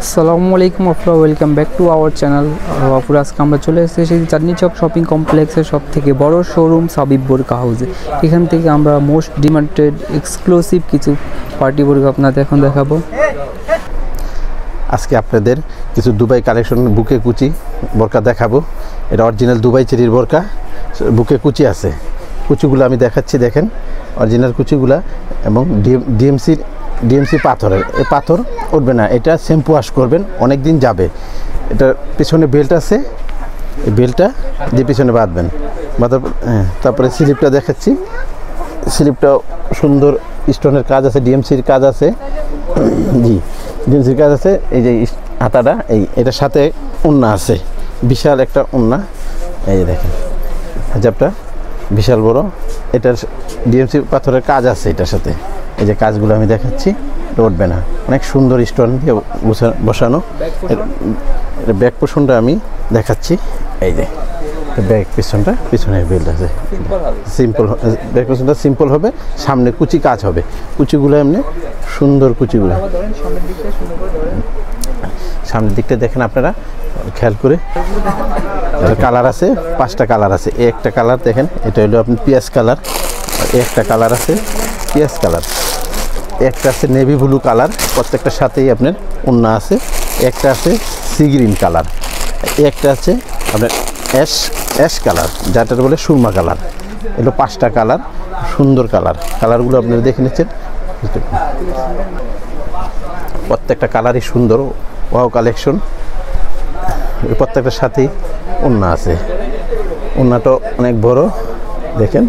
আসসালামু আলাইকুম আপনারা welcome back to our channel. আপুরা আজকে আমরা চলে এসেছি চাঁদনী চক শপিং কমপ্লেক্সের সব থেকে বড় শোরুম সাবিব বোরকা হাউসে। এখান থেকে আমরা মোস্ট ডিমান্ডেড এক্সক্লুসিভ কিছু পার্টি বোরকা আপনাদের এখন দেখাবো। আজকে আপনাদের কিছু দুবাই কালেকশন বুকে কুচি বোরকা দেখাবো। এটা অরিজিনাল দুবাই চেরির বোরকা, বুকে কুচি আছে। কুচিগুলো আমি দেখাচ্ছি, দেখেন অরিজিনাল কুচিগুলা এবং ডিএমসি পাথরের। এই পাথর উঠবে না, এটা শ্যাম্পু ওয়াশ করবেন, অনেক দিন যাবে। এটা পিছনে বেল্ট আছে, এই বেল্টটা দিয়ে পিছনে বাঁধবেন। তারপরে স্লিপটা দেখাচ্ছি, স্লিপটাও সুন্দর স্টোনের কাজ আছে, ডিএমসির কাজ আছে। জি, ডিএমসির কাজ আছে। এই যে হাতাটা এটার সাথে ওন্না আছে, বিশাল একটা ওন্না। এই যে দেখেন হিজাবটা বিশাল বড়, এটার ডিএমসি পাথরের কাজ আছে এটার সাথে। এই যে কাজগুলো আমি দেখাচ্ছি, উঠবে না, অনেক সুন্দর স্টোন দিয়ে বসানো। ব্যাক পোর্শনটা আমি দেখাচ্ছি, এই যে ব্যাক পিছনটা, পিছনের বেল্ট আছে সিম্পল। ব্যাক পোর্শনটা সিম্পল হবে, সামনে কুচি কাজ হবে। কুচিগুলো এমনি সুন্দর কুচিগুলো। সামনের দিকটা দেখেন আপনারা খেয়াল করে। কালার আছে, 5টা কালার আছে। এই একটা কালার দেখেন, এটা হলো আপনি পিঁয়াজ কালার। একটা কালার আছে পিঁয়াজ কালার, একটা আছে নেভি ব্লু কালার, প্রত্যেকটার সাথেই আপনার ওন্না আছে। একটা আছে সি গ্রিন কালার, একটা আছে আপনার অ্যাশ কালার, যাটার বলে সুরমা কালার। এগুলো 5টা কালার, সুন্দর কালার। কালারগুলো আপনারা দেখে নিচ্ছেন, প্রত্যেকটা কালারই সুন্দর। Wow collection. প্রত্যেকটার সাথেই ওন্না আছে, ওন্নাটা অনেক বড় দেখেন।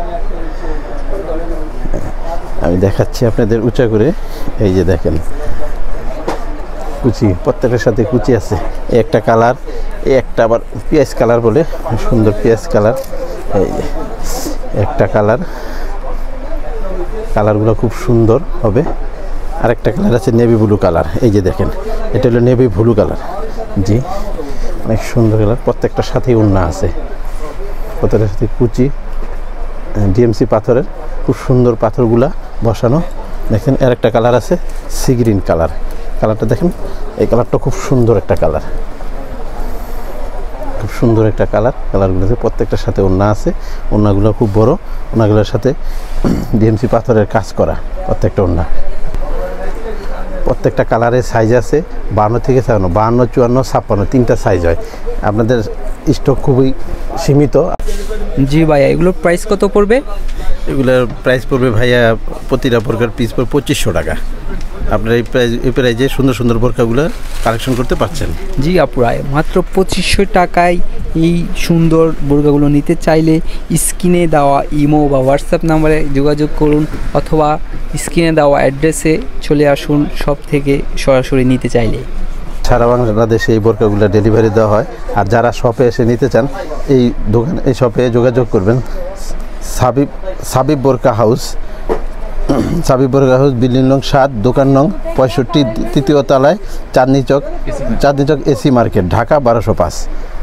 আমি দেখাচ্ছি আপনাদের উঁচা করে। এই যে দেখেন কুচি, প্রত্যেকটার সাথে কুচি আছে। একটা কালার, একটা আবার পিঁয়াজ কালার বলে, সুন্দর পিঁয়াজ কালার। এই যে একটা কালার, কালারগুলো খুব সুন্দর হবে। আরেকটা কালার আছে নেভি ব্লু কালার। এই যে দেখেন, এটা হলো নেভি ব্লু কালার। জি, অনেক সুন্দর কালার। প্রত্যেকটার সাথেই ওন্না আছে, প্রত্যেকটার সাথে কুচি, ডিএমসি পাথরের খুব সুন্দর পাথরগুলা বসানো। দেখেন আর একটা কালার আছে সি গ্রিন কালার। কালারটা দেখেন, এই কালারটা খুব সুন্দর একটা কালার, খুব সুন্দর একটা কালার। কালারগুলোতে প্রত্যেকটার সাথে ওন্না আছে, ওন্নাগুলো খুব বড়। ওন্নাগুলোর সাথে ডিএমসি পাথরের কাজ করা প্রত্যেকটা ওন্না। প্রত্যেকটা কালারের সাইজ আছে 52 থেকে 54, 54, 56, 3টা সাইজ হয়। আপনাদের স্টক খুবই সীমিত। জি ভাইয়া, এগুলোর প্রাইস কত পড়বে? এগুলোর প্রাইস পড়বে ভাইয়া, প্রতিটা বোরকার পিস পড়বে 2500 টাকা। আপনারা এই প্রাইজে সুন্দর সুন্দর বোরকাগুলো কালেকশন করতে পারছেন। জি আপুরা, মাত্র 2500 টাকায় এই সুন্দর বোরকাগুলো নিতে চাইলে স্ক্রিনে দেওয়া ইমো বা হোয়াটসঅ্যাপ নাম্বারে যোগাযোগ করুন, অথবা স্ক্রিনে দেওয়া অ্যাড্রেসে চলে আসুন সব থেকে সরাসরি নিতে চাইলে। সারা বাংলাদেশে এই বোরকাগুলো ডেলিভারি দেওয়া হয়। আর যারা শপে এসে নিতে চান, এই দোকান, এই শপে যোগাযোগ করবেন। সাবিব বোরকা হাউস, সাবিব বোরকা হাউস, বিল্ডিং নং 7, দোকান নং 65, 3য় তলায়, চাঁদনী চক এসি মার্কেট, ঢাকা 1205।